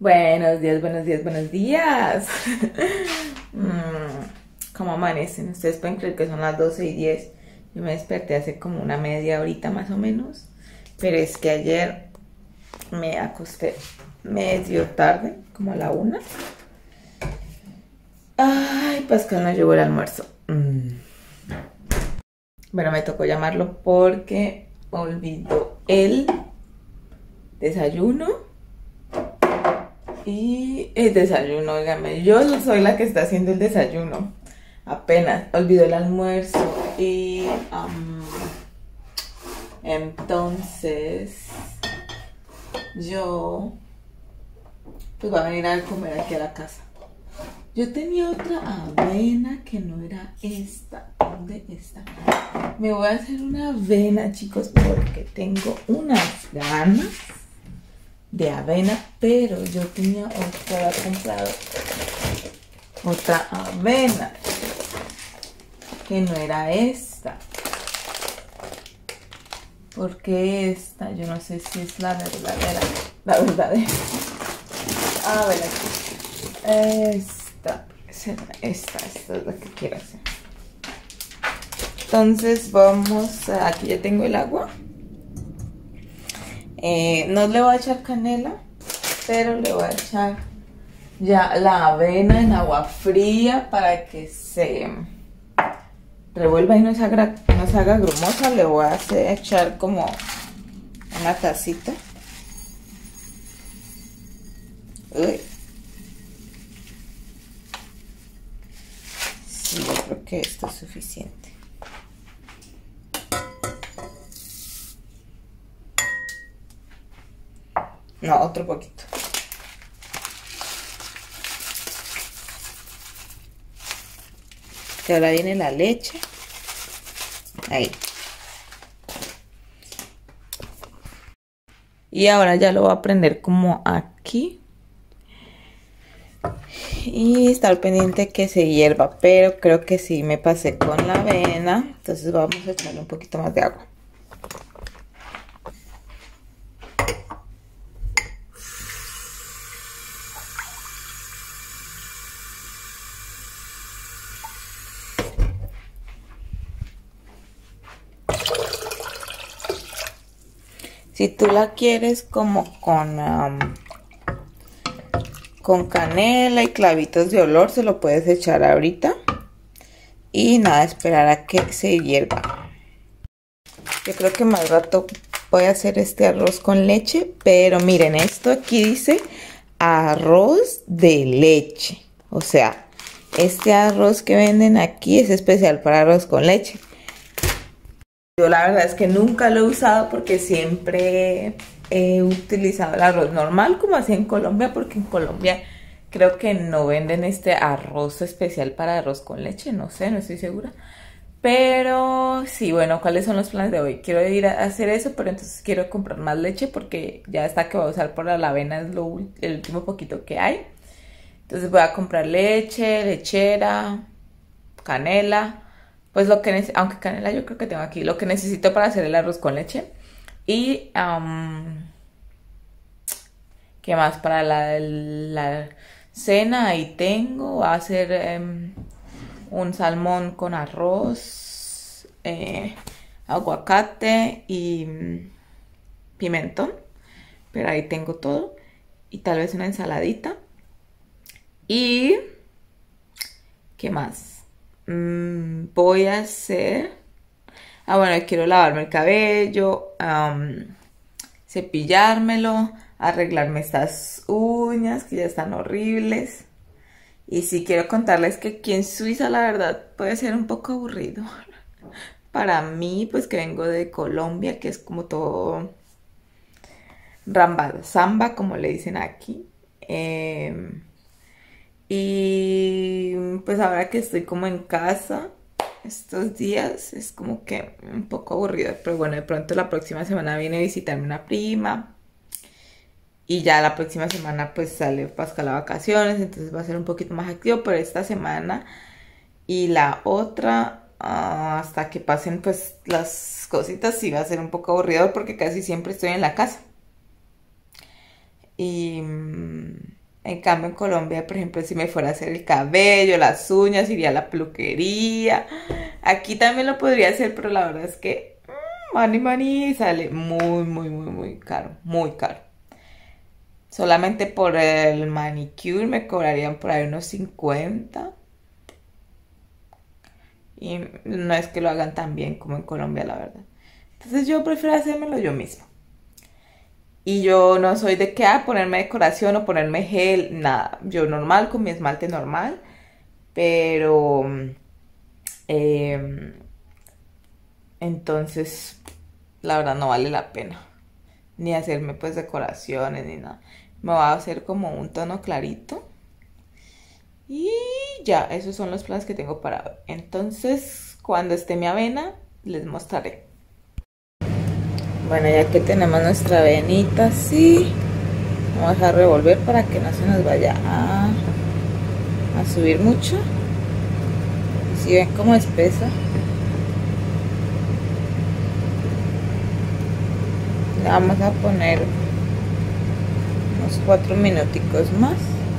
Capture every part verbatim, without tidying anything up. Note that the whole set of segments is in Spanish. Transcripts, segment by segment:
Buenos días, buenos días, buenos días. Mm, ¿Cómo amanecen? Ustedes pueden creer que son las doce y diez. Yo me desperté hace como una media horita más o menos. Pero es que ayer me acosté medio tarde, como a la una. Ay, Pascal no llegó el almuerzo. Mm. Bueno, me tocó llamarlo porque olvidó el desayuno. Y el desayuno, óigame, yo soy la que está haciendo el desayuno. Apenas olvidó el almuerzo. Y um, entonces yo pues voy a venir a comer aquí a la casa. Yo tenía otra avena que no era esta. ¿Dónde está? Me voy a hacer una avena, chicos, porque tengo unas ganas de avena, pero yo tenía otra, había comprado otra avena que no era esta, porque esta, yo no sé si es la verdadera, la verdadera, a ver aquí, esta, esta, esta es la que quiero hacer. Entonces vamos, a, aquí ya tengo el agua. Eh, no le voy a echar canela, pero le voy a echar ya la avena en agua fría para que se revuelva y no se haga, no se haga grumosa. Le voy a hacer, echar como una tacita. Uy. Sí, yo creo que esto es suficiente. No, otro poquito. Que ahora viene la leche. Ahí. Y ahora ya lo voy a prender como aquí. Y estar pendiente que se hierva. Pero creo que sí me pasé con la avena. Entonces vamos a echarle un poquito más de agua. Si tú la quieres como con, um, con canela y clavitos de olor, se lo puedes echar ahorita. Y nada, esperar a que se hierva. Yo creo que más rato voy a hacer este arroz con leche. Pero miren, esto aquí dice arroz de leche. O sea, este arroz que venden aquí es especial para arroz con leche. Yo la verdad es que nunca lo he usado porque siempre he utilizado el arroz normal como así en Colombia, porque en Colombia creo que no venden este arroz especial para arroz con leche, no sé, no estoy segura. Pero sí, bueno, ¿cuáles son los planes de hoy? Quiero ir a hacer eso, pero entonces quiero comprar más leche porque ya esta que voy a usar para la avena es lo, el último poquito que hay. Entonces voy a comprar leche, lechera, canela. Pues lo que necesito, aunque canela yo creo que tengo aquí, lo que necesito para hacer el arroz con leche. Y, um, ¿qué más? Para la, la cena ahí tengo, va a ser um, un salmón con arroz, eh, aguacate y um, pimentón. Pero ahí tengo todo. Y tal vez una ensaladita. Y, ¿qué más? Voy a hacer, ah bueno, quiero lavarme el cabello, um, cepillármelo, arreglarme estas uñas que ya están horribles. Y sí quiero contarles que aquí en Suiza la verdad puede ser un poco aburrido para mí, pues que vengo de Colombia, que es como todo rambado, samba como le dicen aquí. eh, Y pues ahora que estoy como en casa estos días es como que un poco aburrido. Pero bueno, de pronto la próxima semana viene a visitarme una prima. Y ya la próxima semana pues sale Pascal a vacaciones. Entonces va a ser un poquito más activo. Pero esta semana y la otra uh, hasta que pasen pues las cositas sí va a ser un poco aburrido porque casi siempre estoy en la casa. Y... En cambio en Colombia, por ejemplo, si me fuera a hacer el cabello, las uñas, iría a la peluquería. Aquí también lo podría hacer, pero la verdad es que mmm, money money sale muy, muy, muy, muy caro, muy caro. Solamente por el manicure me cobrarían por ahí unos cincuenta. Y no es que lo hagan tan bien como en Colombia, la verdad. Entonces yo prefiero hacérmelo yo mismo. Y yo no soy de que, ah, ponerme decoración o ponerme gel, nada. Yo normal, con mi esmalte normal. Pero, eh, entonces, la verdad no vale la pena. Ni hacerme pues decoraciones ni nada. Me voy a hacer como un tono clarito. Y ya, esos son los planes que tengo para hoy. Entonces, cuando esté mi avena, les mostraré. Bueno, ya que tenemos nuestra avenita así, vamos a revolver para que no se nos vaya a, a subir mucho. Y si ven como espesa, le vamos a poner unos cuatro minuticos más.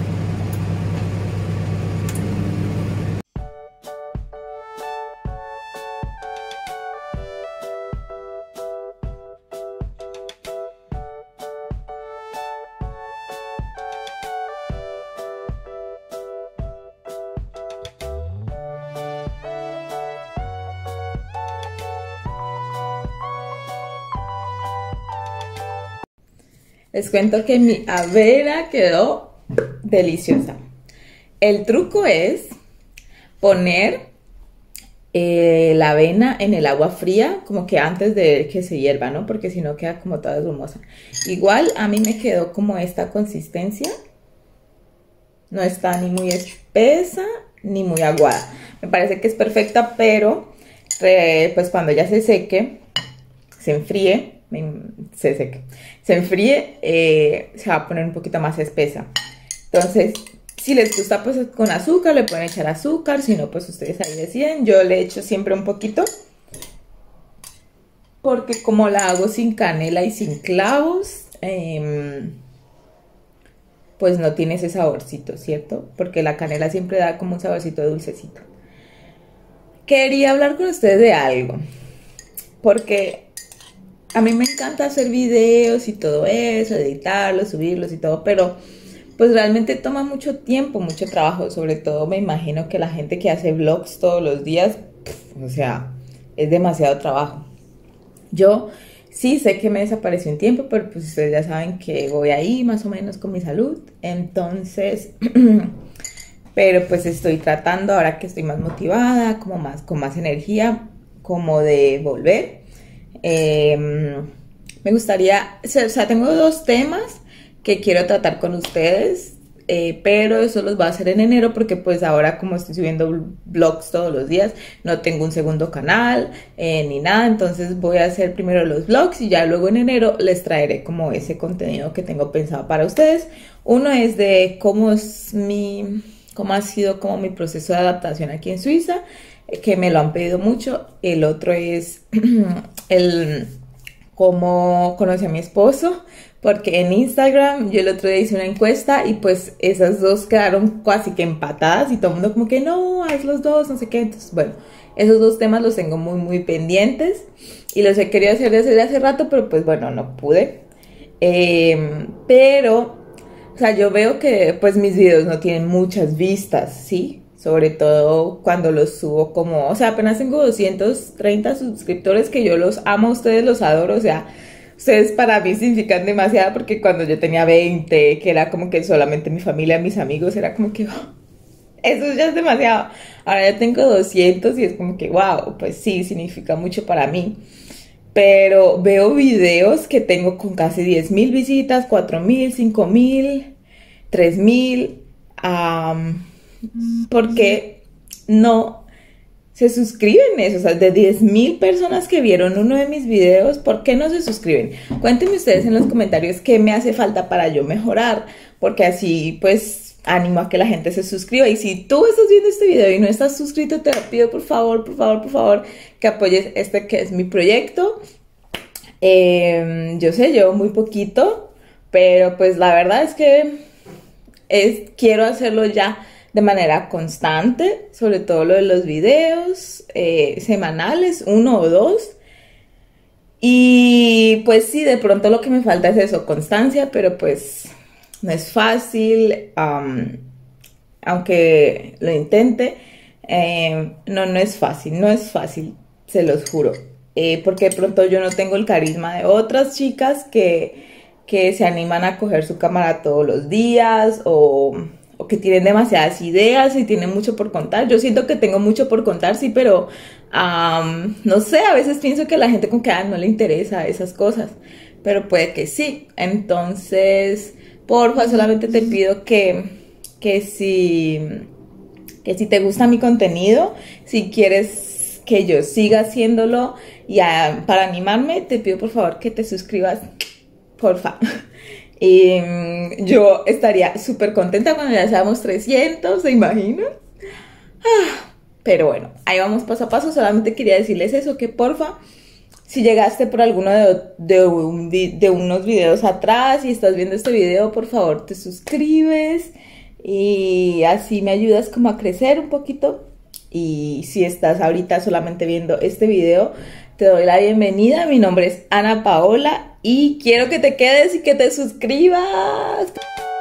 Les cuento que mi avena quedó deliciosa. El truco es poner eh, la avena en el agua fría, como que antes de que se hierva, ¿no? Porque si no queda como toda grumosa. Igual a mí me quedó como esta consistencia. No está ni muy espesa ni muy aguada. Me parece que es perfecta, pero eh, pues cuando ya se seque, se enfríe, se seque, se enfríe, eh, se va a poner un poquito más espesa. Entonces, si les gusta pues con azúcar, le pueden echar azúcar, si no pues ustedes ahí deciden. Yo le echo siempre un poquito, porque como la hago sin canela y sin clavos, eh, pues no tiene ese saborcito, ¿cierto? Porque la canela siempre da como un saborcito dulcecito. Quería hablar con ustedes de algo, porque a mí me encanta hacer videos y todo eso, editarlos, subirlos y todo, pero pues realmente toma mucho tiempo, mucho trabajo. Sobre todo me imagino que la gente que hace vlogs todos los días, pff, o sea, es demasiado trabajo. Yo sí sé que me desapareció un tiempo, pero pues ustedes ya saben que voy ahí más o menos con mi salud. Entonces, pero pues estoy tratando ahora que estoy más motivada, como más, con más energía, como de volver. Eh, me gustaría, o sea, tengo dos temas que quiero tratar con ustedes, eh, pero eso los voy a hacer en enero porque pues ahora como estoy subiendo vlogs todos los días, no tengo un segundo canal eh, ni nada, entonces voy a hacer primero los vlogs y ya luego en enero les traeré como ese contenido que tengo pensado para ustedes. Uno es de cómo es mi, cómo ha sido como mi proceso de adaptación aquí en Suiza, que me lo han pedido mucho. El otro es el cómo conocí a mi esposo, porque en Instagram yo el otro día hice una encuesta y pues esas dos quedaron casi que empatadas y todo el mundo como que no, haz los dos, no sé qué. Entonces bueno, esos dos temas los tengo muy muy pendientes y los he querido hacer desde hace rato, pero pues bueno, no pude. Eh, pero, o sea, yo veo que pues mis videos no tienen muchas vistas, ¿sí? Sobre todo cuando los subo como, o sea, apenas tengo doscientos treinta suscriptores, que yo los amo a ustedes, los adoro, o sea, ustedes para mí significan demasiado, porque cuando yo tenía veinte, que era como que solamente mi familia, mis amigos, era como que, oh, eso ya es demasiado. Ahora ya tengo doscientos y es como que, wow, pues sí, significa mucho para mí. Pero veo videos que tengo con casi diez mil visitas, cuatro mil, cinco mil, tres mil, um, porque no se suscriben eso, o sea, de diez mil personas que vieron uno de mis videos, ¿por qué no se suscriben? Cuéntenme ustedes en los comentarios qué me hace falta para yo mejorar, porque así pues animo a que la gente se suscriba. Y si tú estás viendo este video y no estás suscrito, te lo pido por favor, por favor, por favor, que apoyes este que es mi proyecto. Eh, yo sé, llevo muy poquito, pero pues la verdad es que es, quiero hacerlo ya de manera constante, sobre todo lo de los videos eh, semanales, uno o dos. Y pues sí, de pronto lo que me falta es eso, constancia, pero pues no es fácil, um, aunque lo intente, eh, no, no es fácil, no es fácil, se los juro. Eh, porque de pronto yo no tengo el carisma de otras chicas que, que se animan a coger su cámara todos los días o... o que tienen demasiadas ideas y tienen mucho por contar. Yo siento que tengo mucho por contar, sí, pero um, no sé, a veces pienso que a la gente con que ah, no le interesa esas cosas, pero puede que sí. Entonces, porfa, solamente te pido que, que, si, que si te gusta mi contenido, si quieres que yo siga haciéndolo, y uh, para animarme, te pido por favor que te suscribas, porfa. Y um, yo estaría súper contenta cuando ya seamos trescientos, ¿se imaginan? Ah, pero bueno, ahí vamos paso a paso. Solamente quería decirles eso, que porfa, si llegaste por alguno de, de, un, de unos videos atrás y estás viendo este video, por favor te suscribes y así me ayudas como a crecer un poquito. Y si estás ahorita solamente viendo este video, te doy la bienvenida. Mi nombre es Ana Paola y quiero que te quedes y que te suscribas.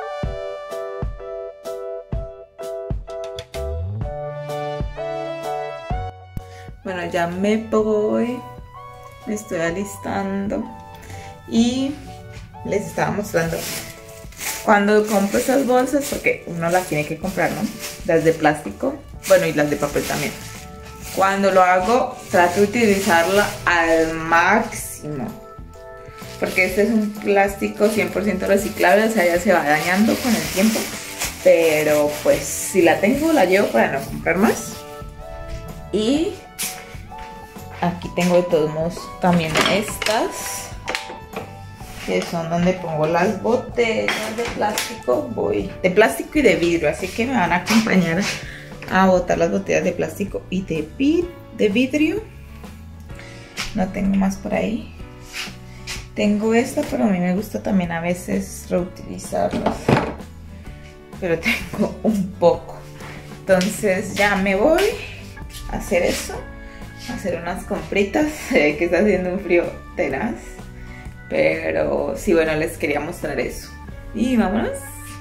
Bueno, ya me voy, me estoy alistando y les estaba mostrando cuando compro esas bolsas, porque uno las tiene que comprar, ¿no? Las de plástico, bueno, y las de papel también. Cuando lo hago, trato de utilizarla al máximo, porque este es un plástico cien por ciento reciclable, o sea, ya se va dañando con el tiempo. Pero pues si la tengo, la llevo para no comprar más. Y aquí tengo de todos modos también estas, que son donde pongo las botellas de plástico. Voy de plástico y de vidrio, así que me van a acompañar a botar las botellas de plástico y de, vid de vidrio. No tengo más por ahí. Tengo esta, pero a mí me gusta también a veces reutilizarlas, pero tengo un poco. Entonces ya me voy a hacer eso, a hacer unas compritas. Sé que está haciendo un frío tenaz, pero sí, bueno, les quería mostrar eso. Y vámonos.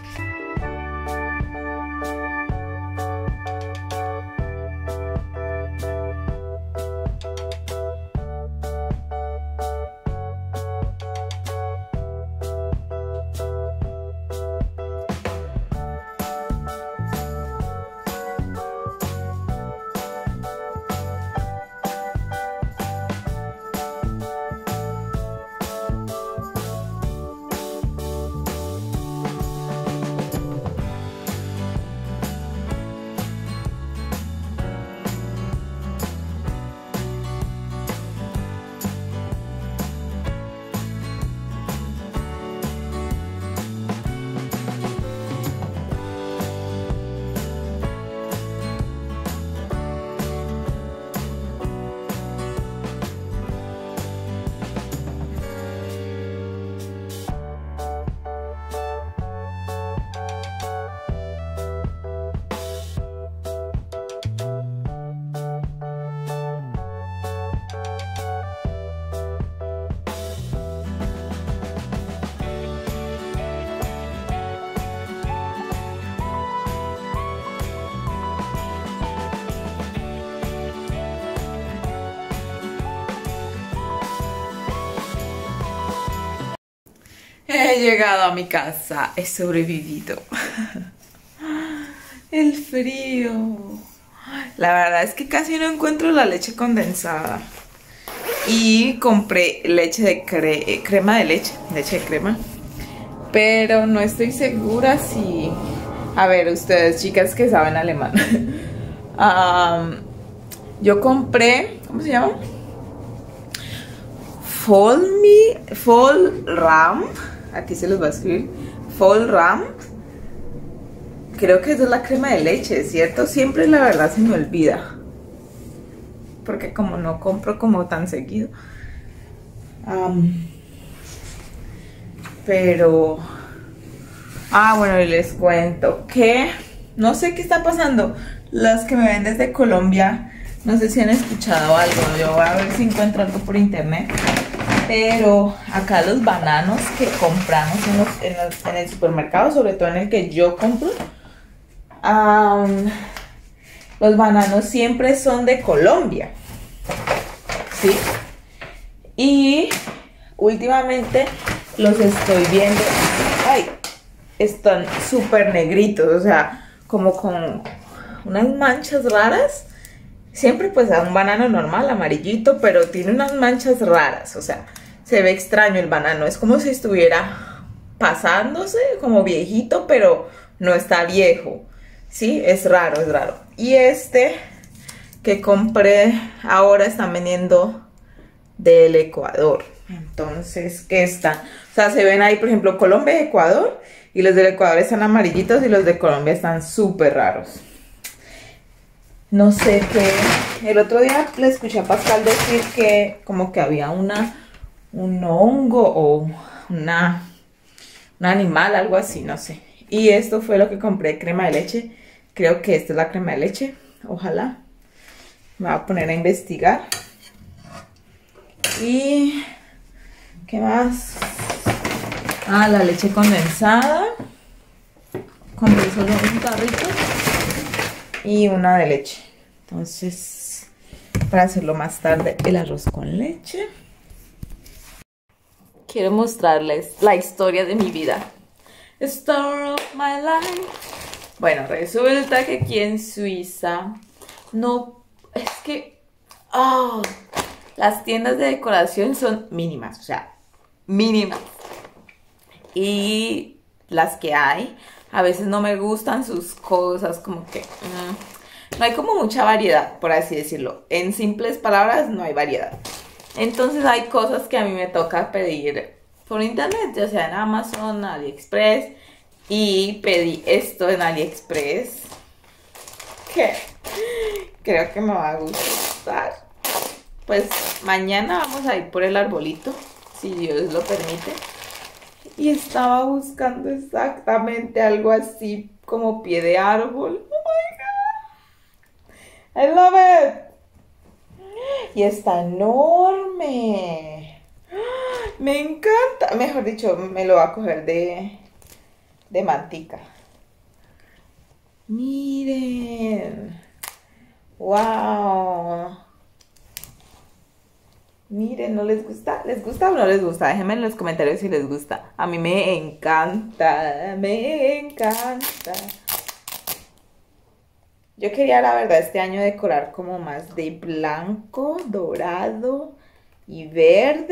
He llegado a mi casa, he sobrevivido. El frío. La verdad es que casi no encuentro la leche condensada. Y compré leche de cre crema de leche, leche de crema. Pero no estoy segura si... A ver, ustedes chicas que saben alemán. um, yo compré, ¿cómo se llama? Vollmi, Vollrahm. Aquí se los voy a escribir. Vollrahm. Creo que esa es la crema de leche, ¿cierto? Siempre la verdad se me olvida, porque como no compro como tan seguido. Um, pero Ah, bueno, y les cuento que no sé qué está pasando. Los que me ven desde Colombia, no sé si han escuchado algo. Yo voy a ver si encuentro algo por internet. Pero acá los bananos que compramos en, los, en, los, en el supermercado, sobre todo en el que yo compro, um, los bananos siempre son de Colombia, ¿sí? Y últimamente los estoy viendo, ay, están súper negritos, o sea, como con unas manchas raras. Siempre pues a un banano normal, amarillito, pero tiene unas manchas raras, o sea, se ve extraño el banano, es como si estuviera pasándose, como viejito, pero no está viejo, ¿sí? Es raro, es raro. Y este que compré ahora están vendiendo del Ecuador, entonces, ¿qué están? O sea, se ven ahí, por ejemplo, Colombia y Ecuador, y los del Ecuador están amarillitos y los de Colombia están súper raros. No sé qué. El otro día le escuché a Pascal decir que como que había una un hongo o una un animal, algo así, no sé. Y esto fue lo que compré, crema de leche. Creo que esta es la crema de leche. Ojalá. Me voy a poner a investigar. Y ¿qué más? Ah, la leche condensada. Compré solo un tarrito y una de leche. Entonces, para hacerlo más tarde, el arroz con leche. Quiero mostrarles la historia de mi vida. Story of my life. Bueno, resulta que aquí en Suiza no, es que oh, las tiendas de decoración son mínimas, o sea, mínimas. Y las que hay, a veces no me gustan sus cosas, como que mmm, no hay como mucha variedad, por así decirlo. En simples palabras, no hay variedad. Entonces hay cosas que a mí me toca pedir por internet, ya sea en Amazon, AliExpress. Y pedí esto en AliExpress, que creo que me va a gustar. Pues mañana vamos a ir por el arbolito, si Dios lo permite. Y estaba buscando exactamente algo así como pie de árbol. Oh my god. I love it. Y está enorme. Me encanta. Mejor dicho, me lo va a coger de, de mantica. Miren. Wow. Miren, ¿no les gusta? ¿Les gusta o no les gusta? Déjenme en los comentarios si les gusta. A mí me encanta, me encanta. Yo quería, la verdad, este año decorar como más de blanco, dorado y verde.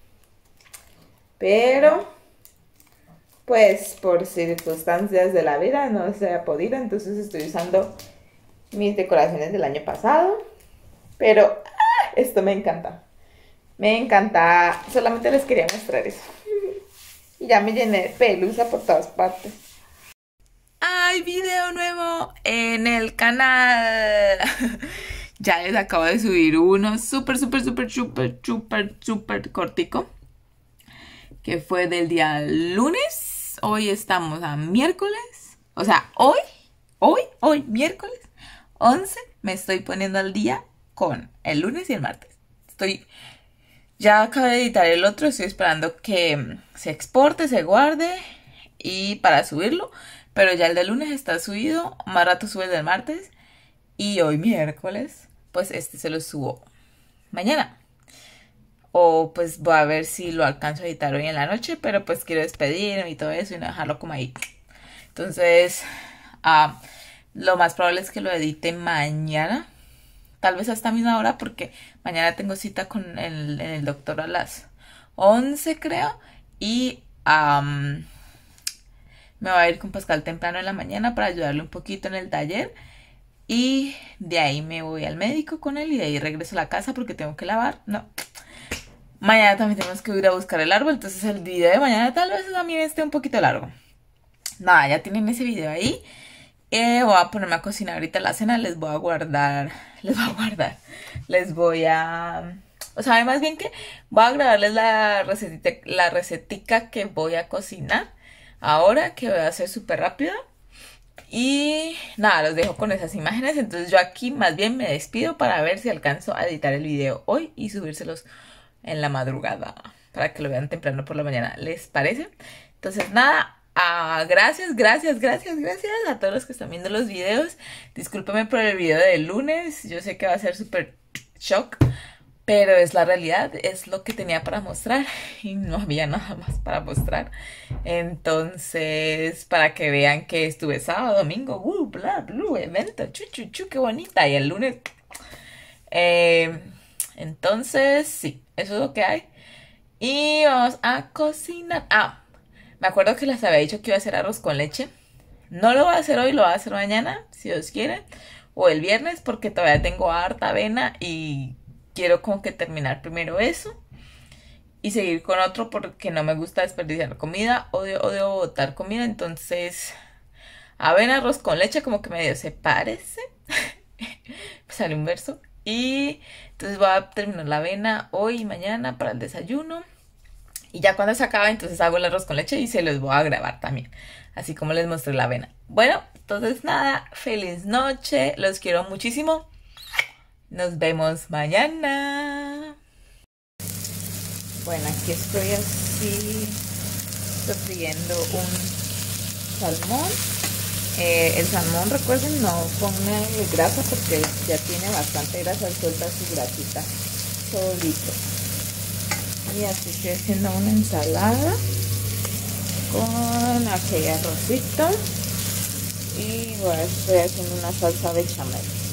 Pero, pues, por circunstancias de la vida no se ha podido. Entonces estoy usando mis decoraciones del año pasado. Pero, ¡ah! Esto me encanta. Me encanta, solamente les quería mostrar eso. Y ya me llené de pelusa por todas partes. ¡Hay video nuevo en el canal! Ya les acabo de subir uno súper, súper, súper, súper, súper, súper cortico. Que fue del día lunes. Hoy estamos a miércoles. O sea, hoy, hoy, hoy, miércoles once. Me estoy poniendo al día con el lunes y el martes. Estoy... Ya acabé de editar el otro, estoy esperando que se exporte, se guarde y para subirlo. Pero ya el de lunes está subido, más rato sube el del martes. Y hoy miércoles, pues este se lo subo mañana. O pues voy a ver si lo alcanzo a editar hoy en la noche, pero pues quiero despedirme y todo eso y no dejarlo como ahí. Entonces, uh, lo más probable es que lo edite mañana. Tal vez a esta misma hora porque mañana tengo cita con el, el doctor a las once, creo. Y um, me voy a ir con Pascal temprano en la mañana para ayudarle un poquito en el taller. Y de ahí me voy al médico con él y de ahí regreso a la casa porque tengo que lavar. No. Mañana también tenemos que ir a buscar el árbol. Entonces el video de mañana tal vez también esté un poquito largo. Nada, ya tienen ese video ahí. Eh, voy a ponerme a cocinar ahorita la cena. Les voy a guardar. Les voy a guardar. Les voy a... O sea, más bien que voy a grabarles la recetita, la recetica que voy a cocinar. ahora, que voy a hacer súper rápido. Y nada, los dejo con esas imágenes. Entonces yo aquí más bien me despido para ver si alcanzo a editar el video hoy y subírselos en la madrugada para que lo vean temprano por la mañana. ¿Les parece? Entonces nada, uh, gracias, gracias, gracias, gracias a todos los que están viendo los videos. Discúlpeme por el video del lunes. Yo sé que va a ser súper shock, pero es la realidad, es lo que tenía para mostrar y no había nada más para mostrar. Entonces, para que vean que estuve sábado, domingo, uh, bla, bla, evento, chu, chu, chu, qué bonita. Y el lunes, eh, entonces, sí, eso es lo que hay. Y vamos a cocinar. Ah, me acuerdo que les había dicho que iba a hacer arroz con leche. No lo voy a hacer hoy, lo voy a hacer mañana, si Dios quiere, o el viernes, porque todavía tengo harta avena y quiero como que terminar primero eso y seguir con otro porque no me gusta desperdiciar comida, odio, odio botar comida. Entonces, avena, arroz con leche, como que medio se parece. Sale un verso. Y entonces voy a terminar la avena hoy y mañana para el desayuno. Y ya cuando se acabe, entonces hago el arroz con leche y se los voy a grabar también, así como les mostré la avena. Bueno, entonces nada, feliz noche, los quiero muchísimo. Nos vemos mañana. Bueno, aquí estoy así sofriendo un salmón. Eh, el salmón, recuerden, no pongan grasa porque ya tiene bastante grasa, suelta su grasita solito. Y así estoy haciendo una ensalada con aquel arrocito y bueno, estoy haciendo una salsa bechamel.